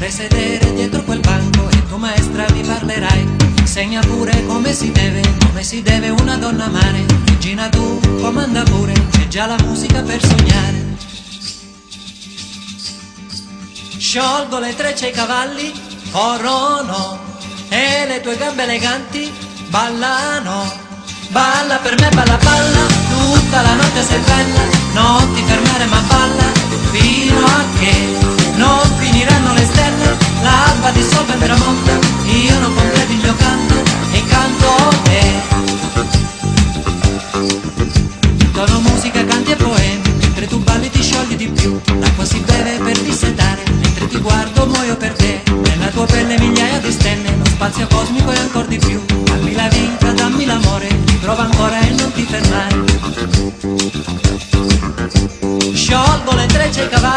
puoi sedere dietro quel banco e tu maestra mi parlerai. Insegna pure come si deve una donna amare. Regina tu comanda pure, c'è già la musica per sognare. Sciolgo le trecce ai cavalli, corrono e le tue gambe eleganti ballano. Balla per me, balla, balla, tutta la notte sei bella, non ti fermare ma balla, fino a che non finiranno le stelle, l'alba dissolve il tramonto, io non completo il mio canto e canto te. Tono musica, canti e poemi, mentre tu balli ti sciogli di più, l'acqua si beve per dissetare, mentre ti guardo muoio per te, nella tua pelle migliaia di stelle, lo spazio cosmico e ancora di più, dammi la vita, dammi l'amore, prova ancora e non ti fermare. Sciolgo le trecce ai cavalli,